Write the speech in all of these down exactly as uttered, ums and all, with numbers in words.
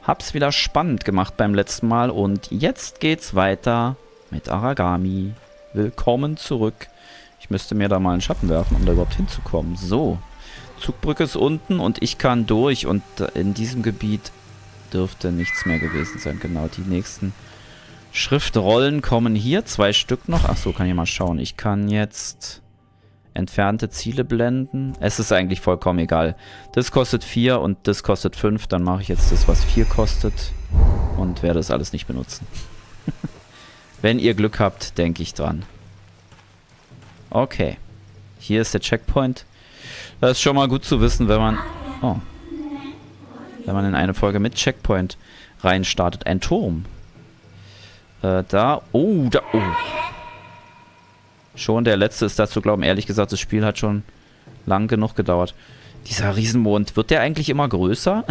Hab's wieder spannend gemacht beim letzten Mal und jetzt geht's weiter mit Aragami. Willkommen zurück. Ich müsste mir da mal einen Schatten werfen, um da überhaupt hinzukommen. So, Zugbrücke ist unten und ich kann durch und in diesem Gebiet dürfte nichts mehr gewesen sein. Genau, die nächsten Schriftrollen kommen hier. Zwei Stück noch. Ach so, kann ich mal schauen. Ich kann jetzt entfernte Ziele blenden. Es ist eigentlich vollkommen egal. Das kostet vier und das kostet fünf. Dann mache ich jetzt das, was vier kostet und werde das alles nicht benutzen. Wenn ihr Glück habt, denke ich dran. Okay. Hier ist der Checkpoint. Das ist schon mal gut zu wissen, wenn man... Oh. Wenn man in eine Folge mit Checkpoint reinstartet. Ein Turm. Äh, da... Oh, da... Oh. Schon der letzte ist dazu glauben. Ehrlich gesagt, das Spiel hat schon lang genug gedauert. Dieser Riesenmond, wird der eigentlich immer größer?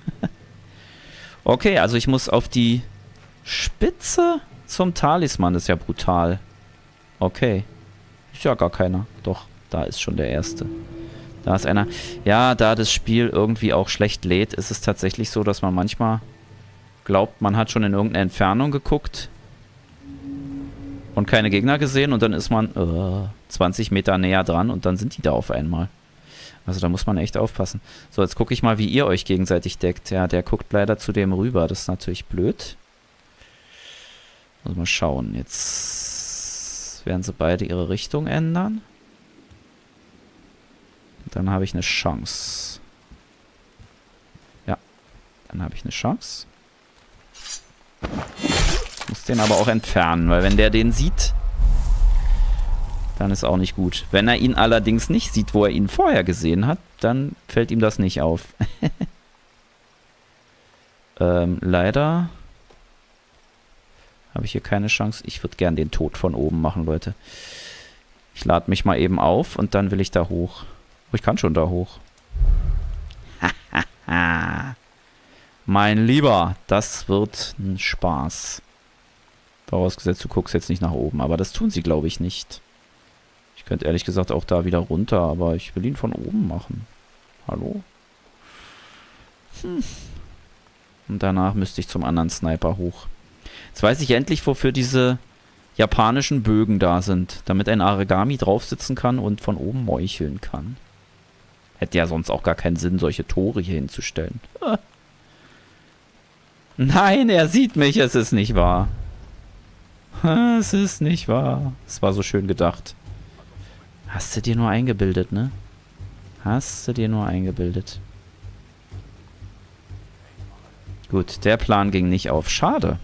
Okay, also ich muss auf die Spitze zum Talisman. Das ist ja brutal. Okay. Ist ja gar keiner. Doch, da ist schon der erste. Da ist einer. Ja, da das Spiel irgendwie auch schlecht lädt, ist es tatsächlich so, dass man manchmal glaubt, man hat schon in irgendeine Entfernung geguckt und keine Gegner gesehen und dann ist man uh, zwanzig Meter näher dran und dann sind die da auf einmal. Also da muss man echt aufpassen. So, jetzt gucke ich mal, wie ihr euch gegenseitig deckt. Ja, der guckt leider zu dem rüber. Das ist natürlich blöd. Muss mal schauen. Jetzt werden sie beide ihre Richtung ändern. Dann habe ich eine Chance. Ja, dann habe ich eine Chance. Ich muss den aber auch entfernen, weil wenn der den sieht, dann ist auch nicht gut. Wenn er ihn allerdings nicht sieht, wo er ihn vorher gesehen hat, dann fällt ihm das nicht auf. ähm, leider habe ich hier keine Chance. Ich würde gern den Tod von oben machen, Leute. Ich lade mich mal eben auf und dann will ich da hoch. Oh, ich kann schon da hoch. Mein Lieber, das wird ein Spaß. Vorausgesetzt, du guckst jetzt nicht nach oben. Aber das tun sie, glaube ich, nicht. Ich könnte ehrlich gesagt auch da wieder runter, aber ich will ihn von oben machen. Hallo? Hm. Und danach müsste ich zum anderen Sniper hoch. Jetzt weiß ich endlich, wofür diese japanischen Bögen da sind. Damit ein Aragami drauf sitzen kann und von oben meucheln kann. Hätte ja sonst auch gar keinen Sinn, solche Tore hier hinzustellen. Ah. Nein, er sieht mich, es ist nicht wahr. Es ist nicht wahr. Es war so schön gedacht. Hast du dir nur eingebildet, ne? Hast du dir nur eingebildet. Gut, der Plan ging nicht auf. Schade.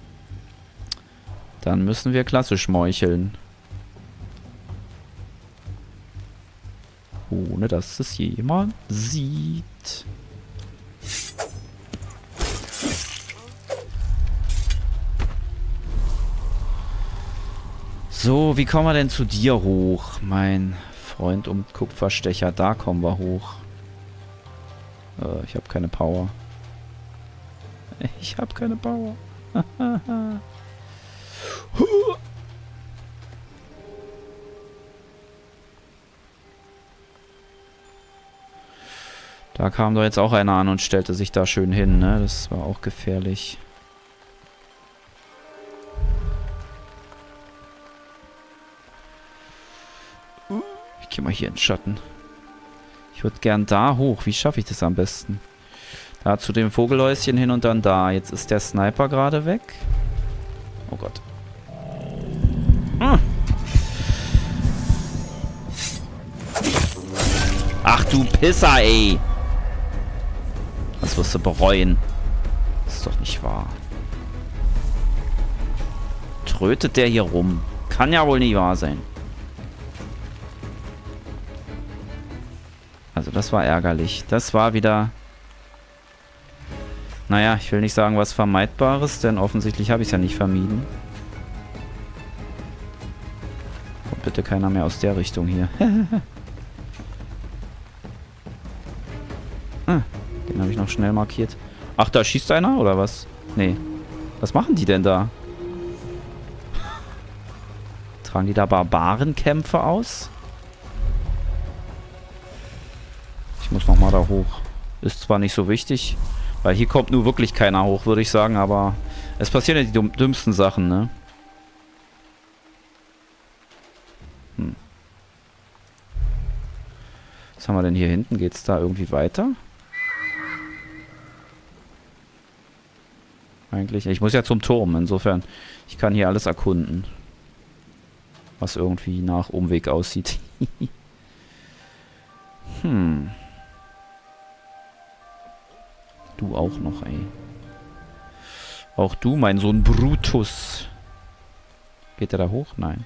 Dann müssen wir klassisch meucheln. Ohne dass es jemand sieht. So, wie kommen wir denn zu dir hoch, mein Freund und Kupferstecher? Da kommen wir hoch. Äh, ich habe keine Power. Ich habe keine Power. Da kam doch jetzt auch einer an und stellte sich da schön hin, ne? Das war auch gefährlich. Ich gehe mal hier in den Schatten. Ich würde gern da hoch. Wie schaffe ich das am besten? Da zu dem Vogelhäuschen hin und dann da. Jetzt ist der Sniper gerade weg. Oh Gott. Hm. Ach du Pisser, ey. Das wirst du bereuen. Das ist doch nicht wahr. Trötet der hier rum? Kann ja wohl nicht wahr sein. Also das war ärgerlich. Das war wieder... Naja, ich will nicht sagen was Vermeidbares, denn offensichtlich habe ich es ja nicht vermieden. Kommt bitte keiner mehr aus der Richtung hier. Ah, den habe ich noch schnell markiert. Ach, da schießt einer, oder was? Nee. Was machen die denn da? Tragen die da Barbarenkämpfe aus? Ich muss nochmal da hoch. Ist zwar nicht so wichtig. Weil hier kommt nur wirklich keiner hoch, würde ich sagen, aber es passieren ja die dumm dümmsten Sachen, ne? Hm. Was haben wir denn hier hinten? Geht's da irgendwie weiter? Eigentlich. Ich muss ja zum Turm, insofern. Ich kann hier alles erkunden. Was irgendwie nach Umweg aussieht. hm. Du auch noch, ey. Auch du, mein Sohn Brutus. Geht der da hoch? Nein.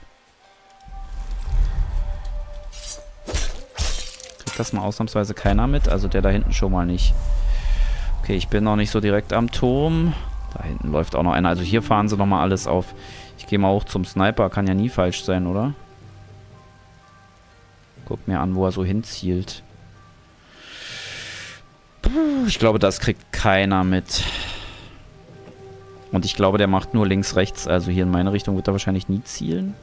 Kriegt das mal ausnahmsweise keiner mit? Also der da hinten schon mal nicht. Okay, ich bin noch nicht so direkt am Turm. Da hinten läuft auch noch einer. Also hier fahren sie nochmal alles auf. Ich gehe mal hoch zum Sniper. Kann ja nie falsch sein, oder? Guck mir an, wo er so hinzielt. Ich glaube, das kriegt keiner mit. Und ich glaube, der macht nur links, rechts. Also hier in meine Richtung wird er wahrscheinlich nie zielen.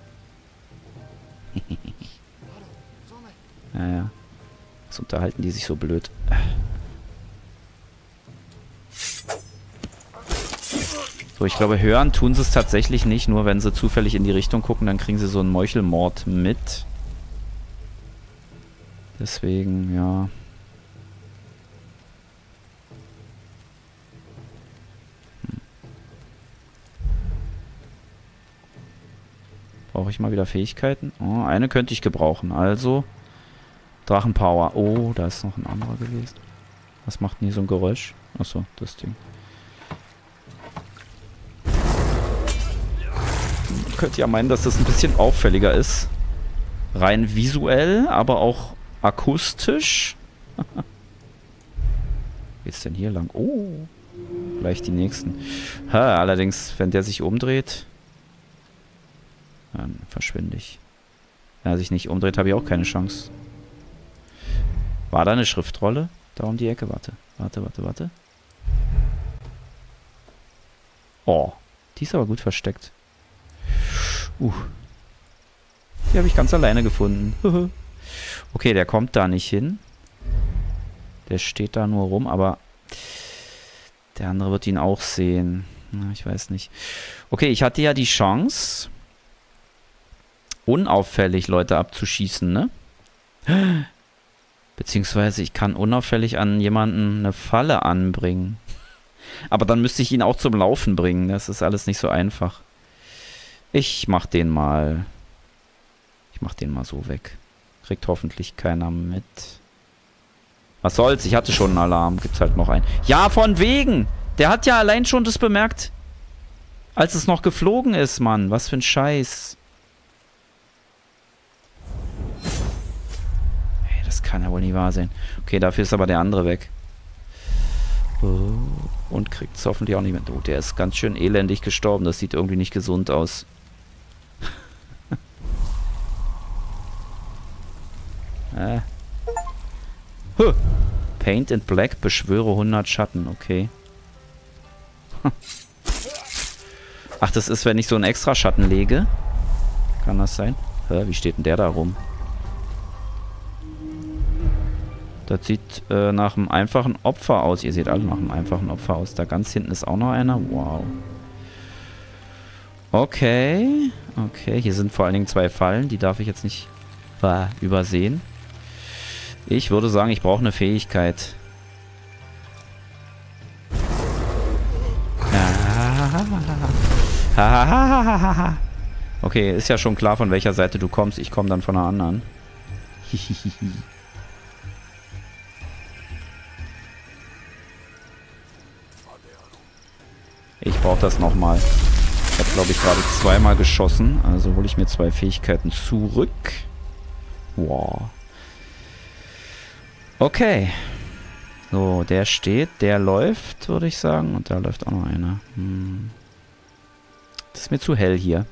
Naja. Was unterhalten die sich so blöd? So, ich glaube, hören tun sie es tatsächlich nicht. Nur wenn sie zufällig in die Richtung gucken, dann kriegen sie so einen Meuchelmord mit. Deswegen, ja. Hm. Brauche ich mal wieder Fähigkeiten? Oh, eine könnte ich gebrauchen. Also, Drachenpower. Oh, da ist noch ein anderer gewesen. Was macht denn hier so ein Geräusch? Achso, das Ding. Könnt ihr ja meinen, dass das ein bisschen auffälliger ist. Rein visuell, aber auch akustisch. Wie geht's denn hier lang? Oh, gleich die nächsten. Ha, allerdings, wenn der sich umdreht, dann verschwinde ich. Wenn er sich nicht umdreht, habe ich auch keine Chance. War da eine Schriftrolle? Da um die Ecke, warte. Warte, warte, warte. Oh, die ist aber gut versteckt. Uh. Die habe ich ganz alleine gefunden. Okay, der kommt da nicht hin. Der steht da nur rum, aber der andere wird ihn auch sehen. Na, ich weiß nicht. Okay, ich hatte ja die Chance, unauffällig Leute abzuschießen, ne? Beziehungsweise ich kann unauffällig an jemanden eine Falle anbringen. Aber dann müsste ich ihn auch zum Laufen bringen. Das ist alles nicht so einfach. Ich mach den mal. Ich mach den mal so weg. Kriegt hoffentlich keiner mit. Was soll's? Ich hatte schon einen Alarm. Gibt's halt noch einen. Ja, von wegen! Der hat ja allein schon das bemerkt, als es noch geflogen ist, Mann. Was für ein Scheiß. Ey, das kann ja wohl nie wahr sein. Okay, dafür ist aber der andere weg. Und kriegt's hoffentlich auch nicht mehr. Oh, der ist ganz schön elendig gestorben. Das sieht irgendwie nicht gesund aus. Äh. Huh. Paint in Black, beschwöre hundert Schatten, okay. Ach, das ist, wenn ich so einen extra Schatten lege. Kann das sein? Hä, wie steht denn der da rum? Das sieht äh, nach einem einfachen Opfer aus. Ihr seht alle nach einem einfachen Opfer aus. Da ganz hinten ist auch noch einer. Wow. Okay. Okay, hier sind vor allen Dingen zwei Fallen. Die darf ich jetzt nicht äh, übersehen. Ich würde sagen, ich brauche eine Fähigkeit. Okay, ist ja schon klar, von welcher Seite du kommst. Ich komme dann von der anderen. Ich brauche das nochmal. Ich habe, glaube ich, gerade zweimal geschossen. Also hole ich mir zwei Fähigkeiten zurück. Wow. Okay. So, der steht, der läuft, würde ich sagen. Und da läuft auch noch einer. Hm. Das ist mir zu hell hier.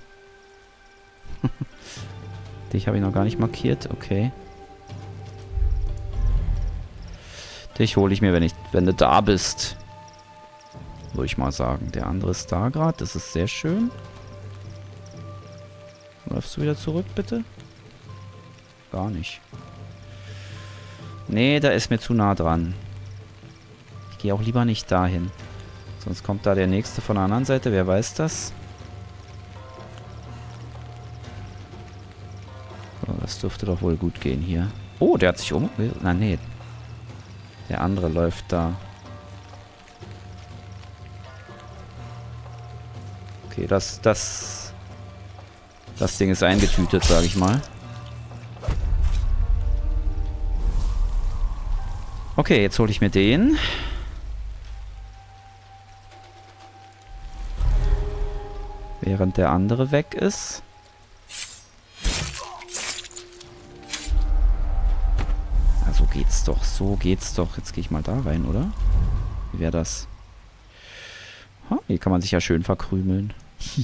Dich habe ich noch gar nicht markiert. Okay. Dich hole ich mir, wenn ich, wenn du da bist. Würde ich mal sagen. Der andere ist da gerade. Das ist sehr schön. Läufst du wieder zurück, bitte? Gar nicht. Nee, da ist mir zu nah dran. Ich gehe auch lieber nicht dahin. Sonst kommt da der nächste von der anderen Seite. Wer weiß das? So, das dürfte doch wohl gut gehen hier. Oh, der hat sich um... Na, nee. Der andere läuft da. Okay, das... Das... Das Ding ist eingetütet, sage ich mal. Okay, jetzt hole ich mir den. Während der andere weg ist. Ja, so geht's doch. So geht's doch. Jetzt gehe ich mal da rein, oder? Wie wäre das? Ha, hier kann man sich ja schön verkrümeln.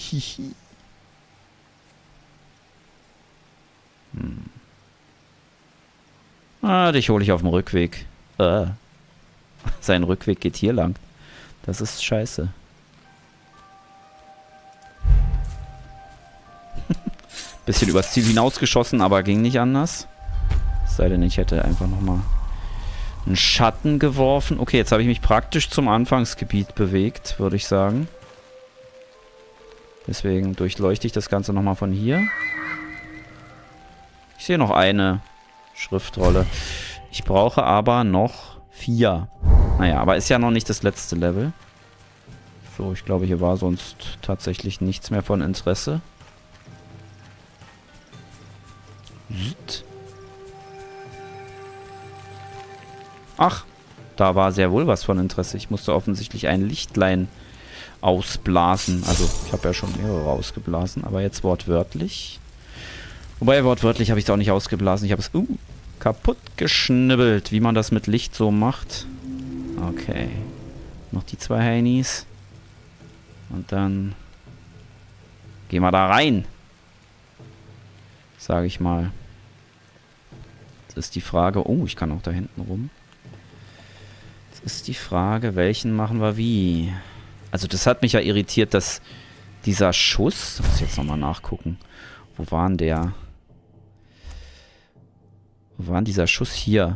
hm. Ah, dich hole ich auf dem Rückweg. Äh. Sein Rückweg geht hier lang. Das ist scheiße. Bisschen übers Ziel hinausgeschossen, aber ging nicht anders. Es sei denn, ich hätte einfach nochmal einen Schatten geworfen. Okay, jetzt habe ich mich praktisch zum Anfangsgebiet bewegt, würde ich sagen. Deswegen durchleuchte ich das Ganze nochmal von hier. Ich sehe noch eine Schriftrolle. Ich brauche aber noch vier. Naja, aber ist ja noch nicht das letzte Level. So, ich glaube, hier war sonst tatsächlich nichts mehr von Interesse. Ach, da war sehr wohl was von Interesse. Ich musste offensichtlich ein Lichtlein ausblasen. Also, ich habe ja schon mehrere ausgeblasen, aber jetzt wortwörtlich. Wobei, wortwörtlich habe ich es auch nicht ausgeblasen. Ich habe es uh, kaputt geschnibbelt, wie man das mit Licht so macht. Okay. Noch die zwei Heinis. Und dann gehen wir da rein. Sage ich mal. Jetzt ist die Frage... Oh, ich kann auch da hinten rum. Jetzt ist die Frage, welchen machen wir wie? Also das hat mich ja irritiert, dass dieser Schuss... Ich muss jetzt nochmal nachgucken. Wo war denn der? Wo war denn dieser Schuss hier?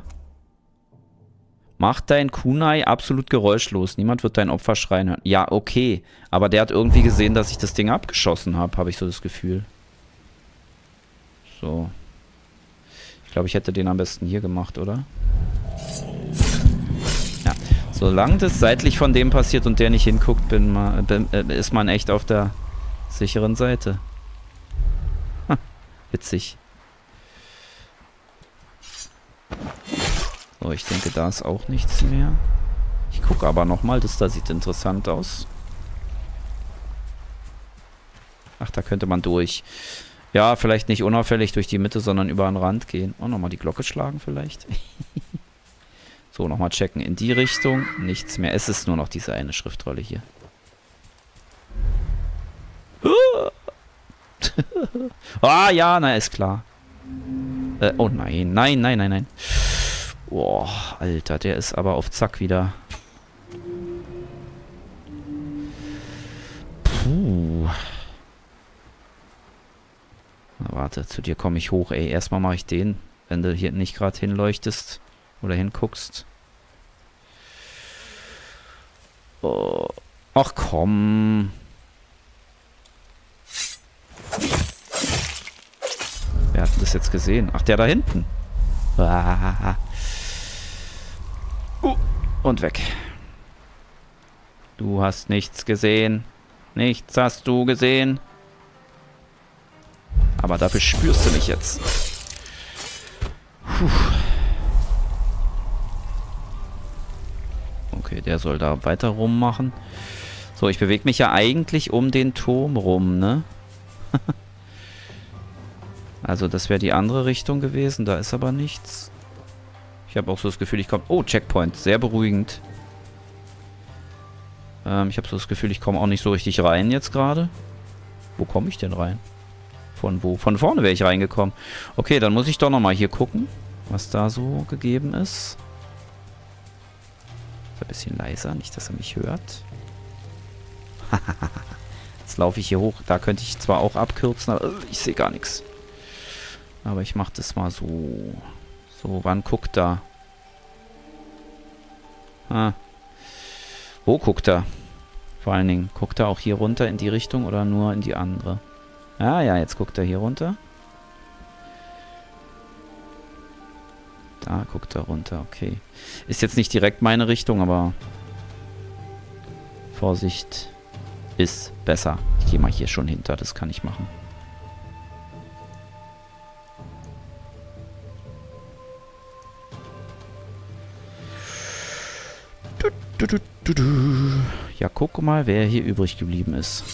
Macht dein Kunai absolut geräuschlos. Niemand wird dein Opfer schreien hören. Ja, okay. Aber der hat irgendwie gesehen, dass ich das Ding abgeschossen habe, habe ich so das Gefühl. So. Ich glaube, ich hätte den am besten hier gemacht, oder? Ja. Solange das seitlich von dem passiert und der nicht hinguckt, bin man, bin, äh, ist man echt auf der sicheren Seite. Ha, witzig. So, ich denke, da ist auch nichts mehr. Ich gucke aber nochmal, das da sieht interessant aus. Ach, da könnte man durch. Ja, vielleicht nicht unauffällig durch die Mitte, sondern über den Rand gehen. Oh, nochmal die Glocke schlagen vielleicht. So, nochmal checken in die Richtung. Nichts mehr. Es ist nur noch diese eine Schriftrolle hier. Ah, ja, na, ist klar. Äh, oh nein, nein, nein, nein, nein. Boah, Alter, der ist aber auf Zack wieder. Puh. Na, warte, zu dir komme ich hoch, ey. Erstmal mache ich den, wenn du hier nicht gerade hinleuchtest oder hinguckst. Oh. Ach komm. Wer hat das jetzt gesehen? Ach, der da hinten. Ah. Uh, und weg. Du hast nichts gesehen. Nichts hast du gesehen. Aber dafür spürst du mich jetzt. Puh. Okay, der soll da weiter rummachen. So, ich bewege mich ja eigentlich um den Turm rum, ne? Also das wäre die andere Richtung gewesen. Da ist aber nichts. Ich habe auch so das Gefühl, ich komme... Oh, Checkpoint. Sehr beruhigend. Ähm, ich habe so das Gefühl, ich komme auch nicht so richtig rein jetzt gerade. Wo komme ich denn rein? Von wo? Von vorne wäre ich reingekommen. Okay, dann muss ich doch nochmal hier gucken, was da so gegeben ist. Ein bisschen leiser, nicht, dass er mich hört. Jetzt laufe ich hier hoch. Da könnte ich zwar auch abkürzen, aber ich sehe gar nichts. Aber ich mache das mal so. So, wann guckt da? Ah. Wo guckt er? Vor allen Dingen, guckt er auch hier runter in die Richtung oder nur in die andere? Ah ja, jetzt guckt er hier runter. Da guckt er runter, okay. Ist jetzt nicht direkt meine Richtung, aber Vorsicht ist besser. Ich gehe mal hier schon hinter, das kann ich machen. Du, du, du, du, du. Ja, guck mal, wer hier übrig geblieben ist.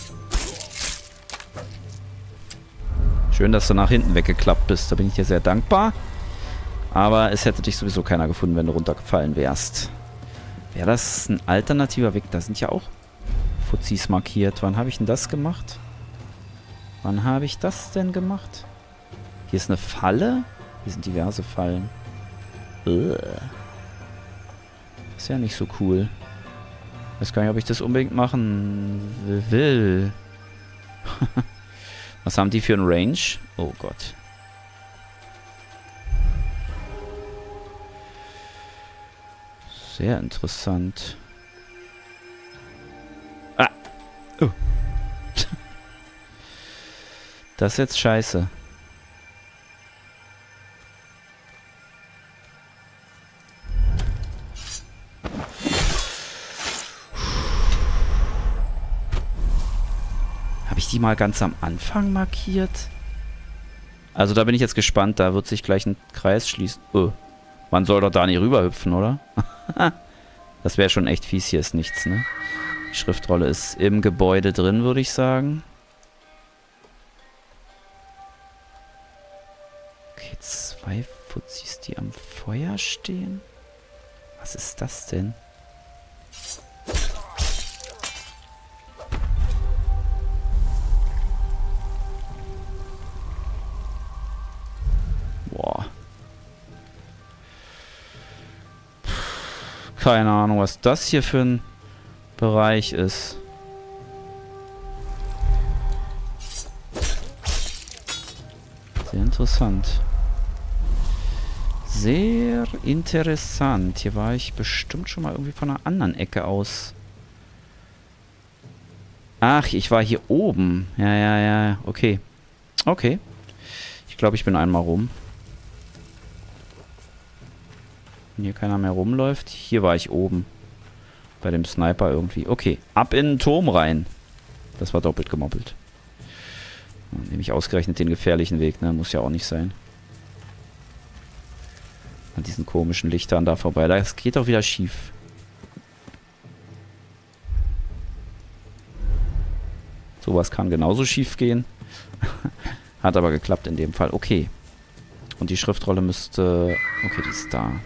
Schön, dass du nach hinten weggeklappt bist. Da bin ich dir sehr dankbar. Aber es hätte dich sowieso keiner gefunden, wenn du runtergefallen wärst. Wäre das ein alternativer Weg? Da sind ja auch Fuzis markiert. Wann habe ich denn das gemacht? Wann habe ich das denn gemacht? Hier ist eine Falle. Hier sind diverse Fallen. Ugh. Das ist ja nicht so cool. Ich weiß gar nicht, ob ich das unbedingt machen will. Was haben die für ein Range? Oh Gott. Sehr interessant. Ah! Oh. Das ist jetzt scheiße. Habe ich die mal ganz am Anfang markiert? Also da bin ich jetzt gespannt. Da wird sich gleich ein Kreis schließen. Oh. Man soll doch da nicht rüberhüpfen, oder? Das wäre schon echt fies. Hier ist nichts, ne? Die Schriftrolle ist im Gebäude drin, würde ich sagen. Okay, zwei Fuzis, die am Feuer stehen. Was ist das denn? Boah. Keine Ahnung, was das hier für ein Bereich ist. Sehr interessant. Sehr interessant. Hier war ich bestimmt schon mal irgendwie von einer anderen Ecke aus. Ach, ich war hier oben. Ja, ja, ja. Okay. Okay. Ich glaube, ich bin einmal rum. Wenn hier keiner mehr rumläuft. Hier war ich oben. Bei dem Sniper irgendwie. Okay. Ab in den Turm rein. Das war doppelt gemoppelt. Dann nehme ich ausgerechnet den gefährlichen Weg, ne? Muss ja auch nicht sein. An diesen komischen Lichtern da vorbei. Das geht doch wieder schief. Sowas kann genauso schief gehen. Hat aber geklappt in dem Fall. Okay. Und die Schriftrolle müsste... Okay, die ist da.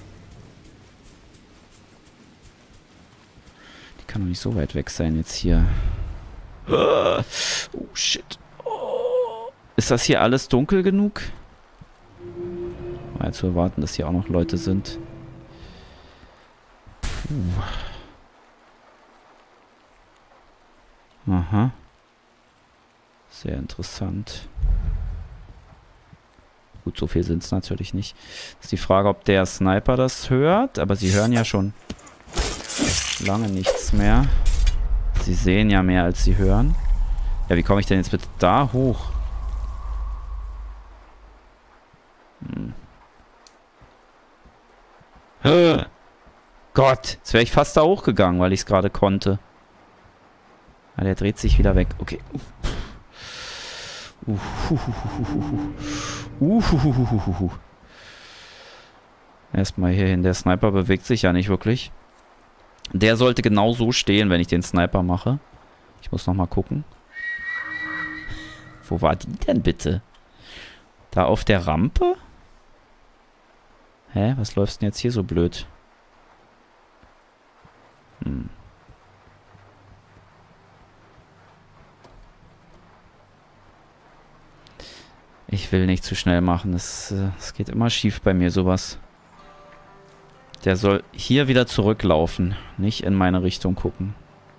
Die kann doch nicht so weit weg sein jetzt hier. Oh, shit. Oh. Ist das hier alles dunkel genug? War ja zu erwarten, dass hier auch noch Leute sind. Puh. Aha. Sehr interessant. Gut, so viel sind es natürlich nicht. Ist die Frage, ob der Sniper das hört. Aber sie hören ja schon lange nichts mehr. Sie sehen ja mehr, als sie hören. Ja, wie komme ich denn jetzt bitte da hoch? Hm. Höh. Gott, jetzt wäre ich fast da hochgegangen, weil ich es gerade konnte. Ah, der dreht sich wieder weg. Okay. Uhuhuhuhu. Erstmal hier hin. Der Sniper bewegt sich ja nicht wirklich. Der sollte genau so stehen, wenn ich den Sniper mache. Ich muss nochmal gucken. Wo war die denn bitte? Da auf der Rampe? Hä? Was läuft denn jetzt hier so blöd? Hm. Ich will nicht zu schnell machen. Es äh, geht immer schief bei mir, sowas. Der soll hier wieder zurücklaufen. Nicht in meine Richtung gucken.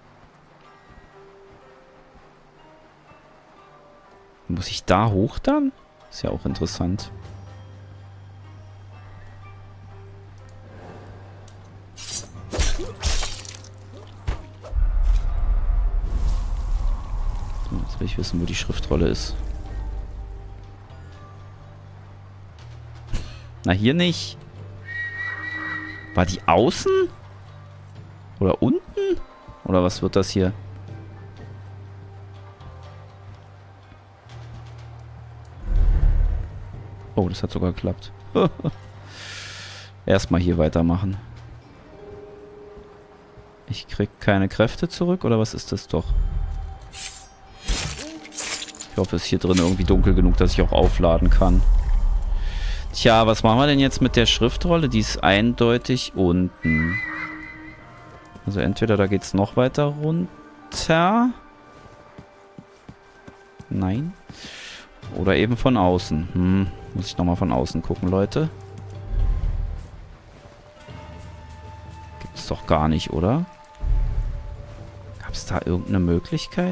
Muss ich da hoch dann? Ist ja auch interessant. Will ich wissen, wo die Schriftrolle ist. Na, hier nicht. War die außen? Oder unten? Oder was wird das hier? Oh, das hat sogar geklappt. Erstmal hier weitermachen. Ich krieg keine Kräfte zurück, oder was ist das doch? Ich hoffe, es ist hier drin irgendwie dunkel genug, dass ich auch aufladen kann. Tja, was machen wir denn jetzt mit der Schriftrolle? Die ist eindeutig unten. Also entweder da geht es noch weiter runter. Nein. Oder eben von außen. Hm, muss ich nochmal von außen gucken, Leute. Gibt's doch gar nicht, oder? Gab es da irgendeine Möglichkeit?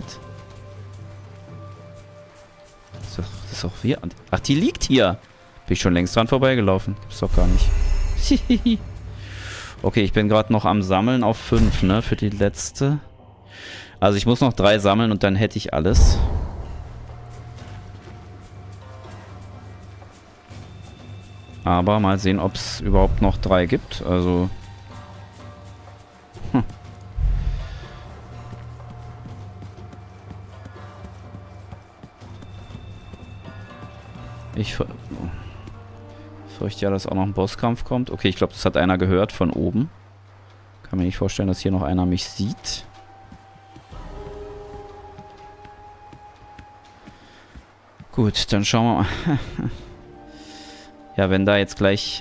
Das ist doch, das ist doch hier. Ach, die liegt hier. Bin ich schon längst dran vorbeigelaufen. Gibt's doch gar nicht. Okay, ich bin gerade noch am Sammeln auf fünf, ne? Für die letzte. Also ich muss noch drei sammeln und dann hätte ich alles. Aber mal sehen, ob es überhaupt noch drei gibt. Also... Hm. Ich ver fürchte ja, dass auch noch ein Bosskampf kommt. Okay, ich glaube, das hat einer gehört von oben. Kann mir nicht vorstellen, dass hier noch einer mich sieht. Gut, dann schauen wir mal. Ja, wenn da jetzt gleich...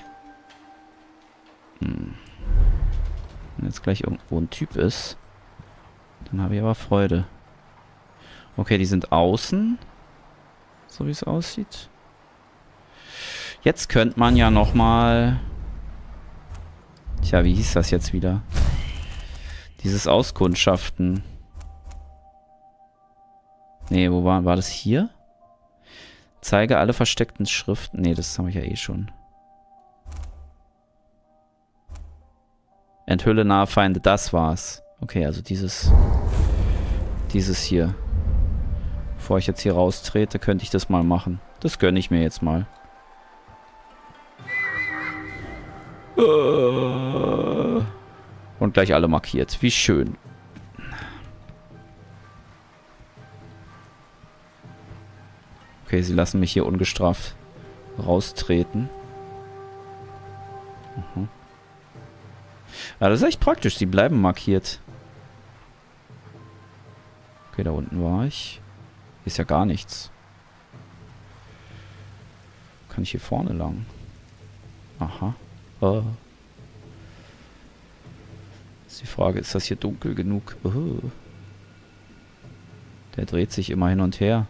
Hm, wenn jetzt gleich irgendwo ein Typ ist, dann habe ich aber Freude. Okay, die sind außen. So wie es aussieht. Jetzt könnte man ja nochmal... Tja, wie hieß das jetzt wieder? Dieses Auskundschaften. Nee, wo war, war das hier? Zeige alle versteckten Schriften. Nee, das habe ich ja eh schon. Enthülle nahe Feinde, das war's. Okay, also dieses... Dieses hier. Bevor ich jetzt hier raustrete, könnte ich das mal machen. Das gönne ich mir jetzt mal. Und gleich alle markiert. Wie schön. Okay, sie lassen mich hier ungestraft raustreten. Mhm. Ja, das ist echt praktisch. Sie bleiben markiert. Okay, da unten war ich. Hier ist ja gar nichts. Kann ich hier vorne lang? Aha. Oh. Ist die Frage, ist das hier dunkel genug? Oh. Der dreht sich immer hin und her.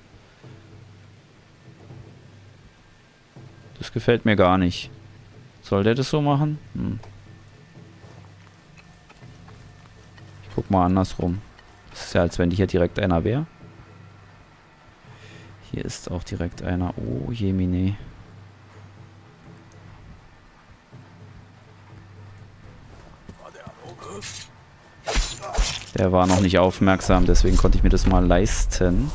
Das gefällt mir gar nicht. Soll der das so machen? Hm. Ich guck mal andersrum. Das ist ja, als wenn hier direkt einer wäre. Hier ist auch direkt einer. Oh, Jemine. Der war noch nicht aufmerksam, deswegen konnte ich mir das mal leisten.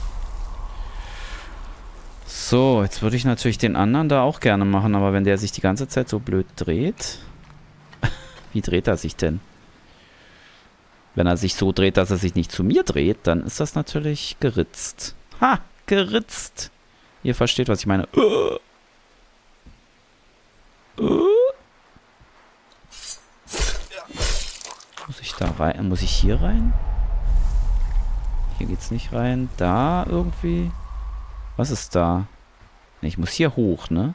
So, jetzt würde ich natürlich den anderen da auch gerne machen, aber wenn der sich die ganze Zeit so blöd dreht... Wie dreht er sich denn? Wenn er sich so dreht, dass er sich nicht zu mir dreht, dann ist das natürlich geritzt. Ha! Geritzt! Ihr versteht, was ich meine. Uh. Uh. Muss ich da rein? Muss ich hier rein? Hier geht's nicht rein. Da irgendwie? Was ist da? Ne, ich muss hier hoch, ne?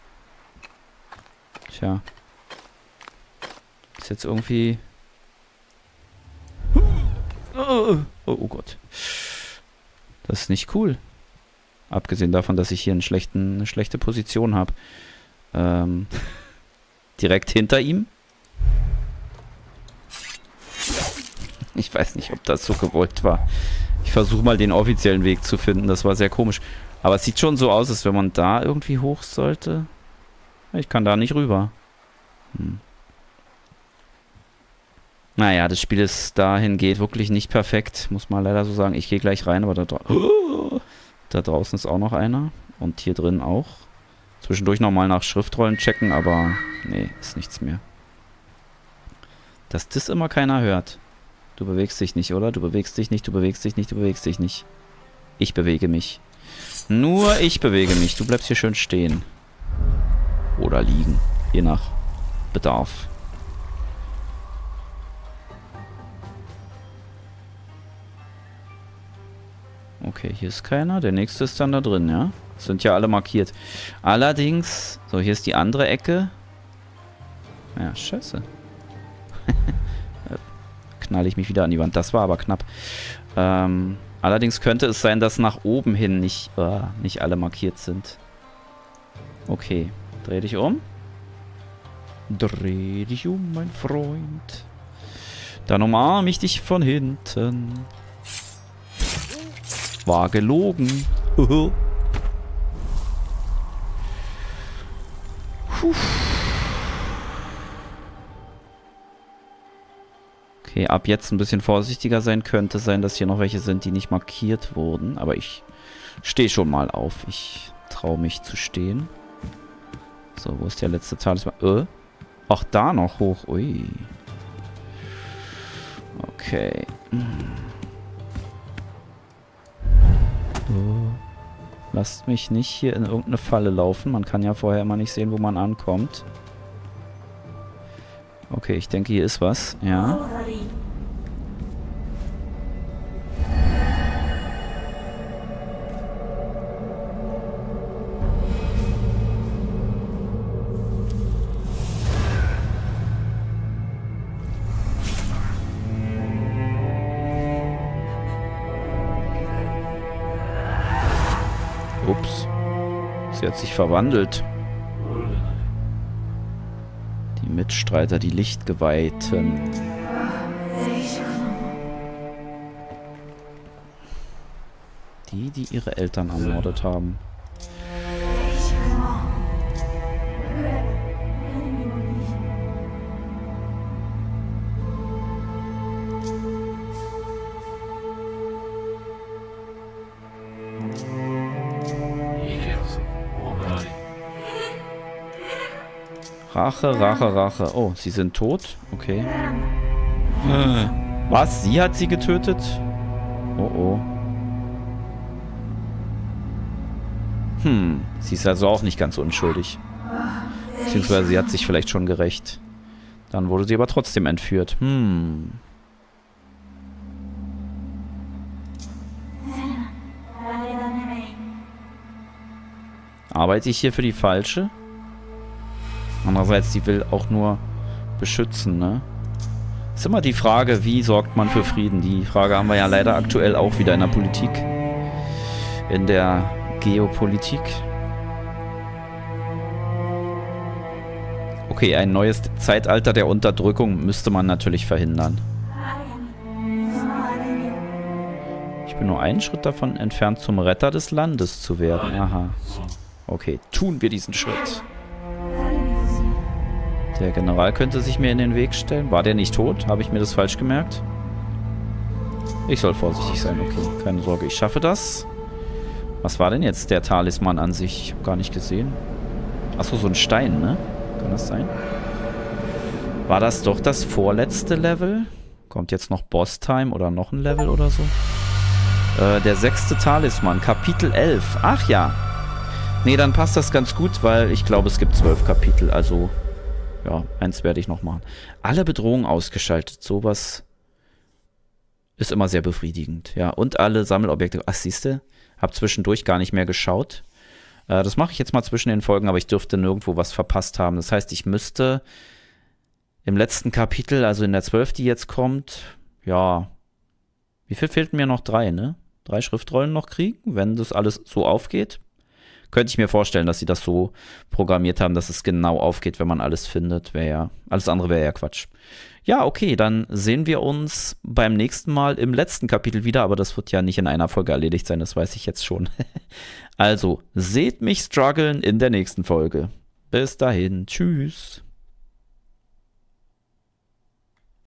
Tja. Ist jetzt irgendwie... Oh, oh, oh Gott. Das ist nicht cool. Abgesehen davon, dass ich hier einen schlechten, eine schlechte Position habe. Ähm, direkt hinter ihm. Ich weiß nicht, ob das so gewollt war. Ich versuche mal den offiziellen Weg zu finden. Das war sehr komisch. Aber es sieht schon so aus, als wenn man da irgendwie hoch sollte. Ich kann da nicht rüber. Hm. Naja, das Spiel ist dahingehend wirklich nicht perfekt, muss man leider so sagen. Ich gehe gleich rein, aber da, dra da draußen ist auch noch einer. Und hier drin auch. Zwischendurch nochmal nach Schriftrollen checken, aber nee, ist nichts mehr. Dass das immer keiner hört. Du bewegst dich nicht, oder? Du bewegst dich nicht, du bewegst dich nicht, du bewegst dich nicht. Ich bewege mich. Nur ich bewege mich. Du bleibst hier schön stehen. Oder liegen. Je nach Bedarf. Okay, hier ist keiner. Der nächste ist dann da drin, ja? Sind ja alle markiert. Allerdings... So, hier ist die andere Ecke. Ja, scheiße. Knalle ich mich wieder an die Wand. Das war aber knapp. Ähm, allerdings könnte es sein, dass nach oben hin nicht, uh, nicht alle markiert sind. Okay. Dreh dich um. Dreh dich um, mein Freund. Dann umarme ich dich von hinten. War gelogen. Puh. Okay, ab jetzt ein bisschen vorsichtiger sein. Könnte sein, dass hier noch welche sind, die nicht markiert wurden. Aber ich stehe schon mal auf. Ich traue mich zu stehen. So, wo ist der letzte Talisman? Äh? Ach, da noch hoch. Ui. Okay. Oh. Lasst mich nicht hier in irgendeine Falle laufen. Man kann ja vorher immer nicht sehen, wo man ankommt. Okay, ich denke, hier ist was. Ja. Ups. Sie hat sich verwandelt. Die Mitstreiter, die Lichtgeweihten. Die, die ihre Eltern ermordet haben. Rache, Rache, Rache. Oh, sie sind tot? Okay. Äh, was? Sie hat sie getötet? Oh, oh. Hm, sie ist also auch nicht ganz unschuldig. Beziehungsweise sie hat sich vielleicht schon gerächt. Dann wurde sie aber trotzdem entführt. Hm. Arbeite ich hier für die Falsche? Andererseits, die will auch nur beschützen, ne? Ist immer die Frage, wie sorgt man für Frieden? Die Frage haben wir ja leider aktuell auch wieder in der Politik. In der Geopolitik. Okay, ein neues Zeitalter der Unterdrückung müsste man natürlich verhindern. Ich bin nur einen Schritt davon entfernt, zum Retter des Landes zu werden. Aha. Okay, tun wir diesen Schritt. Der General könnte sich mir in den Weg stellen. War der nicht tot? Habe ich mir das falsch gemerkt? Ich soll vorsichtig sein. Okay, keine Sorge. Ich schaffe das. Was war denn jetzt der Talisman an sich? Ich habe gar nicht gesehen. Achso, so ein Stein, ne? Kann das sein? War das doch das vorletzte Level? Kommt jetzt noch Boss-Time oder noch ein Level oder so? Äh, der sechste Talisman. Kapitel elf. Ach ja. Nee, dann passt das ganz gut, weil ich glaube, es gibt zwölf Kapitel. Also... Ja, eins werde ich noch machen. Alle Bedrohungen ausgeschaltet. Sowas ist immer sehr befriedigend. Ja, und alle Sammelobjekte. Ach, siehste, hab zwischendurch gar nicht mehr geschaut. Äh, das mache ich jetzt mal zwischen den Folgen, aber ich dürfte nirgendwo was verpasst haben. Das heißt, ich müsste im letzten Kapitel, also in der zwölf, die jetzt kommt, ja, wie viel fehlten mir noch? Drei, ne? Drei Schriftrollen noch kriegen, wenn das alles so aufgeht. Könnte ich mir vorstellen, dass sie das so programmiert haben, dass es genau aufgeht, wenn man alles findet. Wäre ja, alles andere wäre ja Quatsch. Ja, okay, dann sehen wir uns beim nächsten Mal im letzten Kapitel wieder, aber das wird ja nicht in einer Folge erledigt sein, das weiß ich jetzt schon. Also, seht mich strugglen in der nächsten Folge. Bis dahin, tschüss.